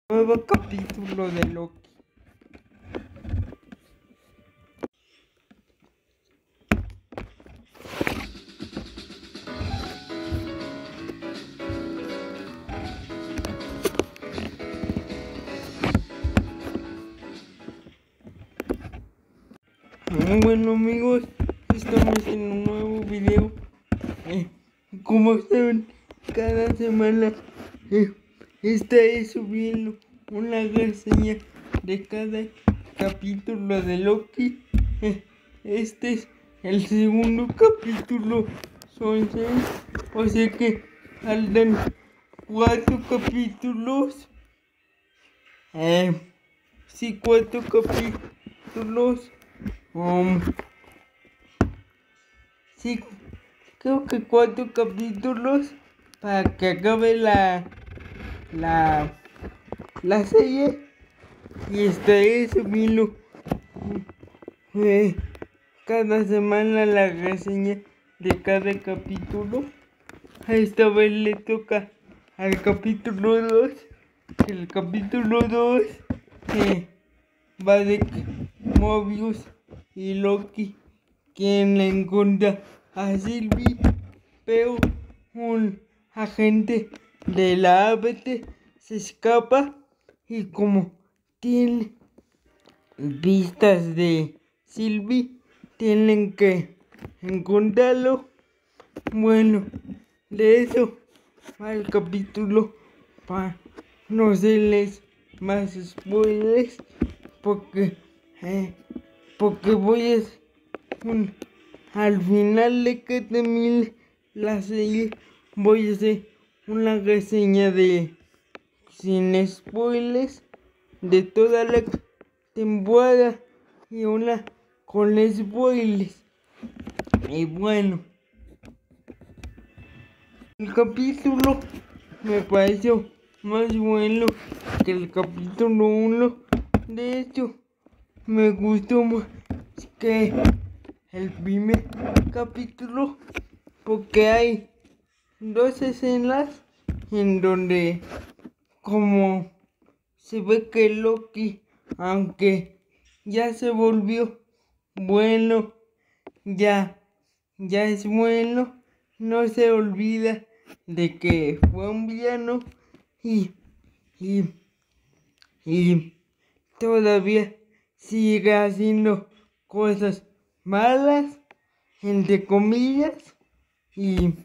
Nuevo capítulo de Loki. Bueno amigos, estamos en un nuevo video. Como saben, cada semana estaré subiendo una reseña de cada capítulo de Loki. Este es el segundo capítulo, son 6, o sea que faltan 4 capítulos. Sí, 4 capítulos. Sí, creo que 4 capítulos para que acabe la serie, y estaré subiendo cada semana la reseña de cada capítulo. Esta vez le toca al capítulo 2. El capítulo 2 va de Mobius y Loki quien le encuentra a Sylvie, pero un agente de la ABT se escapa, y como tiene vistas de Sylvie, tienen que encontrarlo. Bueno, de eso va el capítulo, para no hacerles más spoilers, porque voy a al final de que termine la serie voy a hacer una reseña de sin spoilers de toda la temporada, y una con spoilers. Y bueno, el capítulo me pareció más bueno que el capítulo 1. De hecho, me gustó más que el primer capítulo, porque hay 2 escenas en donde, como se ve que Loki, aunque ya se volvió bueno, ya es bueno, no se olvida de que fue un villano, y todavía sigue haciendo cosas malas, entre comillas, y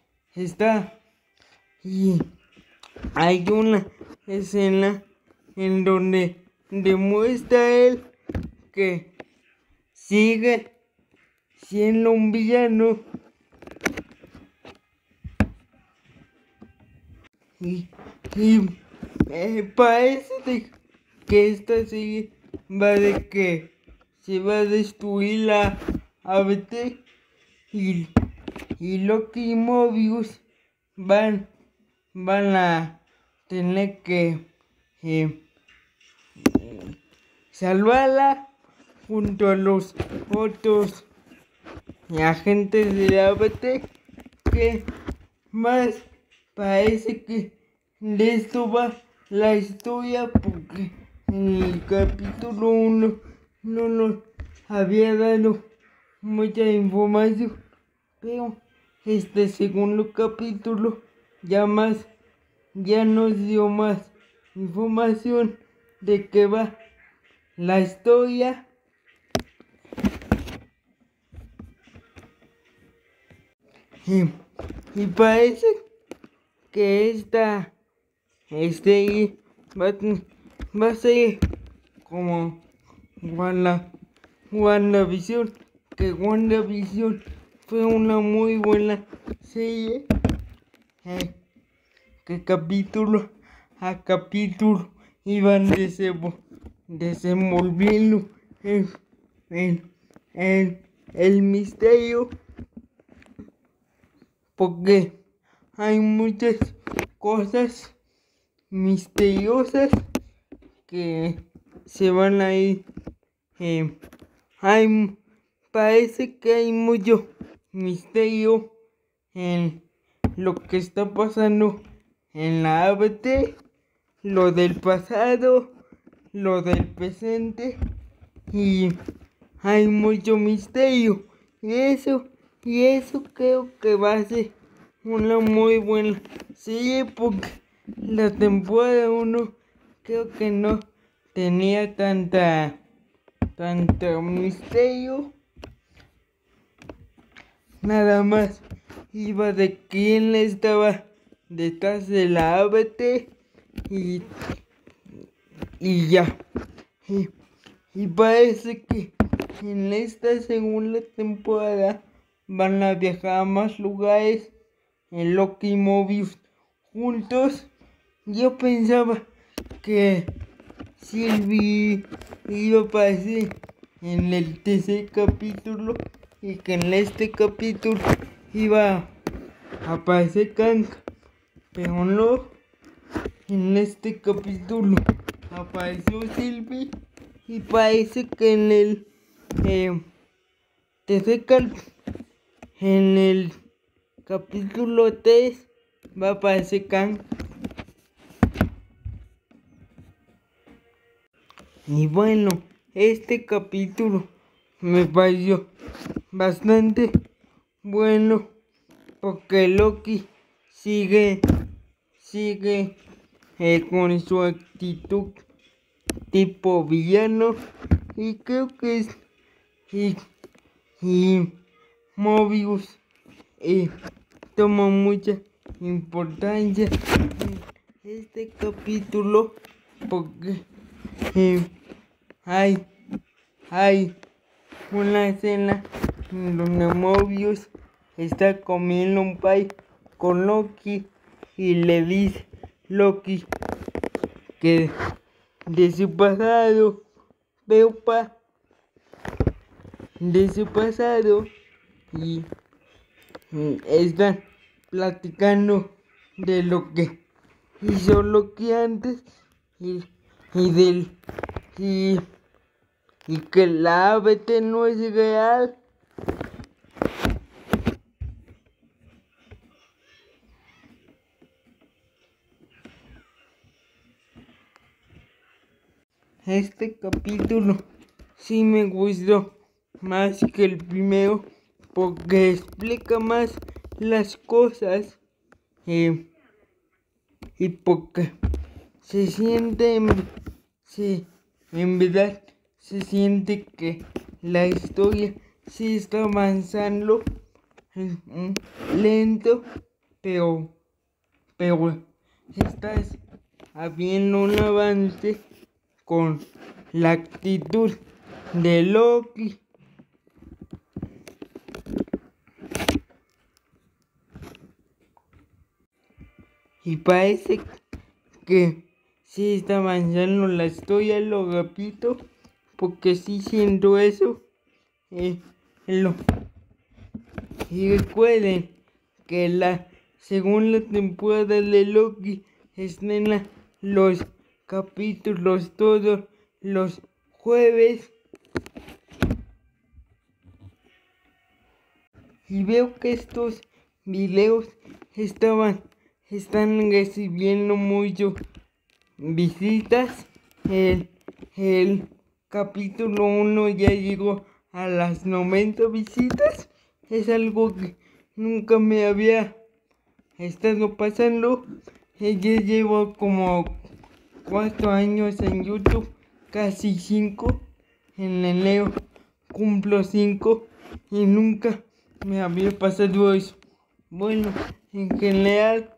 hay una escena en donde demuestra él que sigue siendo un villano, y parece que esta serie va de que se va a destruir la ABT, y Loki y Mobius van a tener que salvarla junto a los otros agentes de la ABT, que más parece que de esto va la historia, porque en el capítulo 1 no nos había dado mucha información, pero este segundo capítulo ya nos dio más información de qué va la historia. Y parece que este va a ser como WandaVision, que WandaVision fue una muy buena serie, que capítulo a capítulo iban desenvolviendo el misterio, porque hay muchas cosas misteriosas que se van a ir. Parece que hay mucho misterio en lo que está pasando en la ABT, lo del pasado, lo del presente y hay mucho misterio. Y eso creo que va a ser una muy buena serie porque la temporada 1 creo que no tenía tanto misterio. Nada más iba de quién estaba detrás de la ABT y, y ya. Y parece que en esta segunda temporada van a viajar a más lugares en Loki y Mobius juntos. Yo pensaba que Sylvie iba a aparecer en el tercer capítulo y que en este capítulo iba a aparecer Kang, pero no. En este capítulo apareció Sylvie y parece que en el en el capítulo 3 va a aparecer Kang. Y bueno, este capítulo me pareció bastante bueno porque Loki sigue con su actitud tipo villano y creo que es y Mobius toma mucha importancia en este capítulo porque hay una escena en donde Mobius está comiendo un pie con Loki y le dice Loki que de su pasado, de su pasado y están platicando de lo que hizo Loki antes y del y que la ABT no es real. Este capítulo sí me gustó más que el primero porque explica más las cosas y porque se siente en verdad se siente que la historia sí está avanzando lento, pero está habiendo un avance con la actitud de Loki. Y parece que sí está avanzando la historia, lo repito, porque sí siento eso. Y recuerden que la segunda temporada de Loki estrena los capítulos todos los jueves. Y veo que estos videos están recibiendo mucho visitas. El capítulo 1 ya llegó a las 90 visitas. Es algo que nunca me había estado pasando. Ya llevo como 4 años en YouTube, casi 5. En enero cumplo 5 y nunca me había pasado eso. Bueno, en general,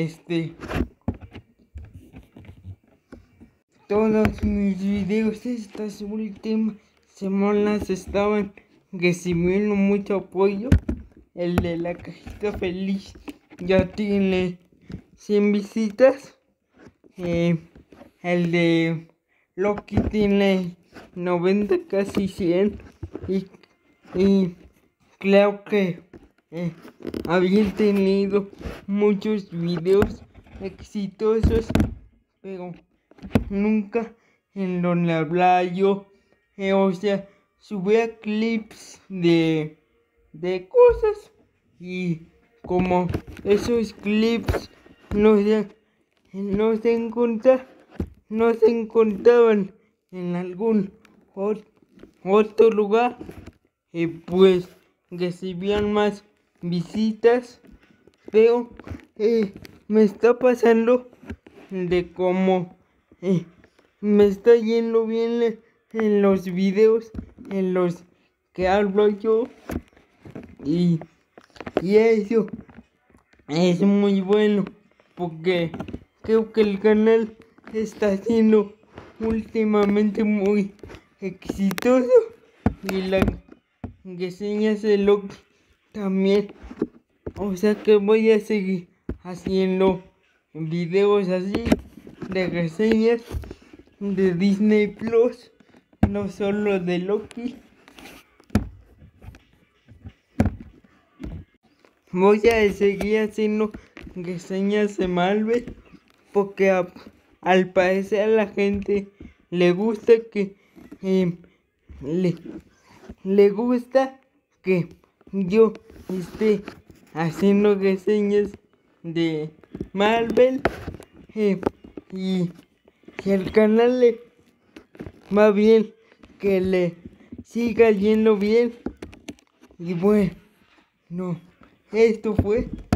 todos mis videos estas últimas semanas estaban recibiendo mucho apoyo. El de la cajita feliz ya tiene 100 visitas. El de Loki tiene 90, casi 100. Y claro que habían tenido muchos videos exitosos, pero nunca en donde hablaba yo, o sea, subía clips de cosas y como esos clips no se encuentran no se encontraban en algún otro lugar, pues recibían más visitas, pero me está pasando de cómo me está yendo bien en los videos en los que hablo yo, y eso es muy bueno porque creo que el canal está siendo últimamente muy exitoso y las reseñas de Loki también. O sea que voy a seguir haciendo videos así de reseñas de Disney Plus, no solo de Loki. Voy a seguir haciendo reseñas de Marvel porque al parecer a la gente le gusta que le gusta que yo esté haciendo reseñas de Marvel, y que el canal le va bien, que le siga yendo bien. Y bueno, esto fue